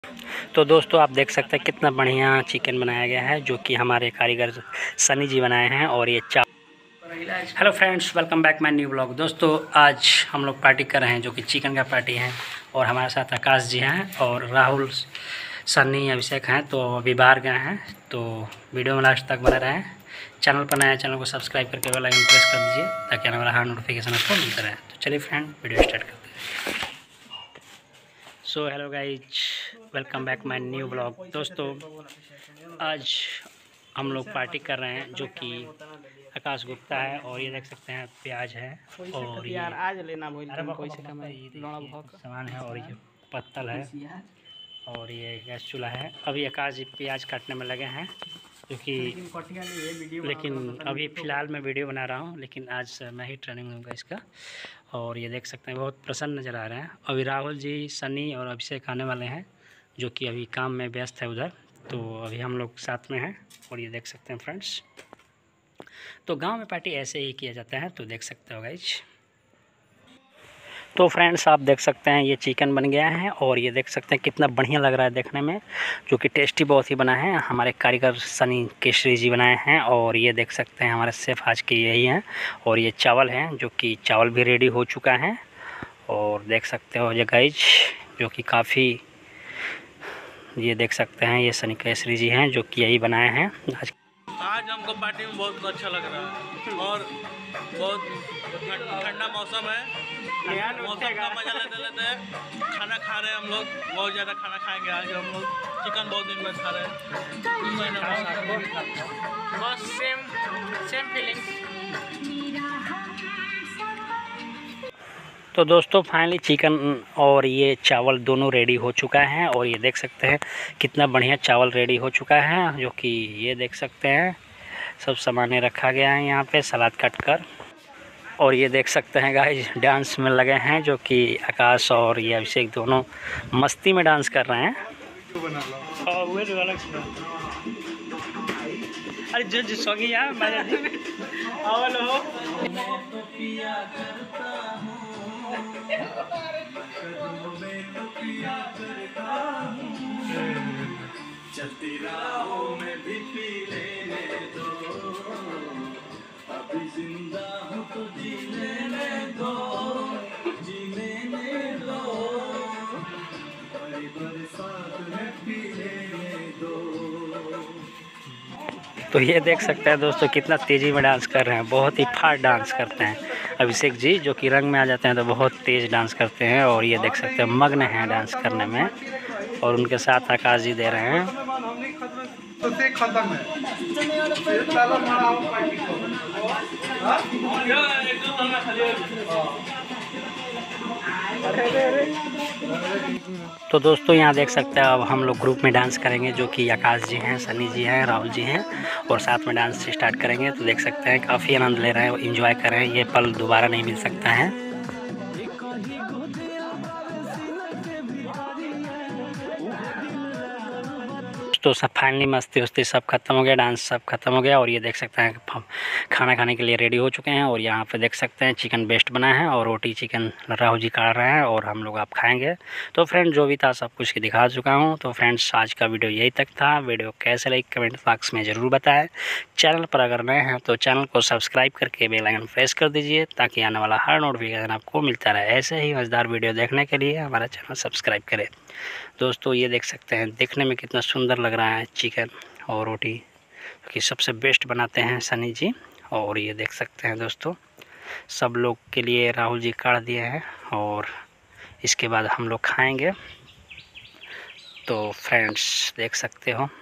तो दोस्तों आप देख सकते हैं कितना बढ़िया चिकन बनाया गया है, जो कि हमारे कारीगर सनी जी बनाए हैं। और ये hello friends, welcome back my new blog. दोस्तों आज हम लोग पार्टी कर रहे हैं, जो कि चिकन का पार्टी है। और हमारे साथ आकाश जी हैं और राहुल, सनी, अभिषेक हैं। तो अभी बाहर गए हैं, तो वीडियो में लास्ट तक बने रहें। चैनल पर नया चैनल को सब्सक्राइब करके बेल आइकन प्रेस कर दीजिए, ताकि आने वाला हर नोटिफिकेशन आपको मिलता रहे। तो चलिए फ्रेंड, वीडियो स्टार्ट करते हैं। So hello guys, welcome back my new blog. दोस्तों आज हम लोग पार्टी कर रहे हैं, जो कि आकाश गुप्ता है। और ये देख सकते हैं प्याज है, और ये सामान है, और ये पत्तल है, और ये गैस चूल्हा है। अभी आकाश जी प्याज काटने में लगे हैं, क्योंकि लेकिन अभी फ़िलहाल मैं वीडियो बना रहा हूँ, लेकिन आज मैं ही ट्रेनिंग लूँगा इसका। और ये देख सकते हैं बहुत प्रसन्न नज़र आ रहे हैं। अभी राहुल जी, सनी और अभिषेक आने वाले हैं, जो कि अभी काम में व्यस्त है उधर। तो अभी हम लोग साथ में हैं। और ये देख सकते हैं फ्रेंड्स, तो गांव में पार्टी ऐसे ही किया जाता है। तो देख सकते हो गाइज। तो फ्रेंड्स आप देख सकते हैं ये चिकन बन गया है, और ये देख सकते हैं कितना बढ़िया लग रहा है देखने में, जो कि टेस्टी बहुत ही बना है। हमारे कारीगर सनी केसरी जी बनाए हैं। और ये देख सकते हैं हमारे शेफ़ आज के यही हैं। और ये चावल हैं, जो कि चावल भी रेडी हो चुका है। और देख सकते हो ये गाइज, जो कि काफ़ी, ये देख सकते हैं ये सनी केसरी जी हैं, जो कि यही बनाए हैं। आज हमको पार्टी में बहुत अच्छा लग रहा है, और बहुत ठंडा मौसम है। मौसम का मजा लेते लेते खाना खा रहे हैं हम लोग। बहुत ज़्यादा खाना खाएंगे आज हम लोग। चिकन बहुत दिन बाद खा रहे हैं। बस सेम फीलिंग्स। तो दोस्तों फाइनली चिकन और ये चावल दोनों रेडी हो चुका है। और ये देख सकते हैं कितना बढ़िया चावल रेडी हो चुका है, जो कि ये देख सकते हैं सब सामान रखा गया है यहाँ पे सलाद काट कर। और ये देख सकते हैं गाइस डांस में लगे हैं, जो कि आकाश और ये अभिषेक दोनों मस्ती में डांस कर रहे हैं। अरे जो सॉगी यार चलती राहों में भी पी लेने दो, अभी जिंदा हूँ तो जी लेने दो, जी लेने दो, बड़ी बरसात में पी लेने दो। तो ये देख सकते हैं दोस्तों कितना तेज़ी में डांस कर रहे हैं, बहुत ही फास्ट डांस करते हैं अभिषेक जी, जो कि रंग में आ जाते हैं तो बहुत तेज़ डांस करते हैं। और ये देख सकते हैं मग्न हैं डांस करने में, और उनके साथ आकाश जी दे रहे हैं। तो दोस्तों यहाँ देख सकते हैं अब हम लोग ग्रुप में डांस करेंगे, जो कि आकाश जी हैं, सनी जी हैं, राहुल जी हैं, और साथ में डांस स्टार्ट करेंगे। तो देख सकते हैं काफ़ी आनंद ले रहे हैं, एंजॉय कर रहे हैं। ये पल दोबारा नहीं मिल सकता है। तो सब फाइनली मस्ती उस्ती सब खत्म हो गया, डांस सब खत्म हो गया। और ये देख सकते हैं खाना खाने के लिए रेडी हो चुके हैं। और यहाँ पे देख सकते हैं चिकन बेस्ट बना है, और रोटी चिकन राहुल जी काट रहे हैं, और हम लोग आप खाएंगे। तो फ्रेंड जो भी था सब कुछ दिखा चुका हूँ। तो फ्रेंड्स आज का वीडियो यही तक था। वीडियो कैसे लगी कमेंट बॉक्स में ज़रूर बताएं। चैनल पर अगर नए हैं तो चैनल को सब्सक्राइब करके बेल आइकन प्रेस कर दीजिए, ताकि आने वाला हर नोटिफिकेशन आपको मिलता रहे। ऐसे ही मज़ेदार वीडियो देखने के लिए हमारा चैनल सब्सक्राइब करें। दोस्तों ये देख सकते हैं देखने में कितना सुंदर लग रहा है चिकन और रोटी, कि सबसे बेस्ट बनाते हैं सनी जी। और ये देख सकते हैं दोस्तों सब लोग के लिए राहुल जी काट दिए हैं, और इसके बाद हम लोग खाएंगे। तो फ्रेंड्स देख सकते हो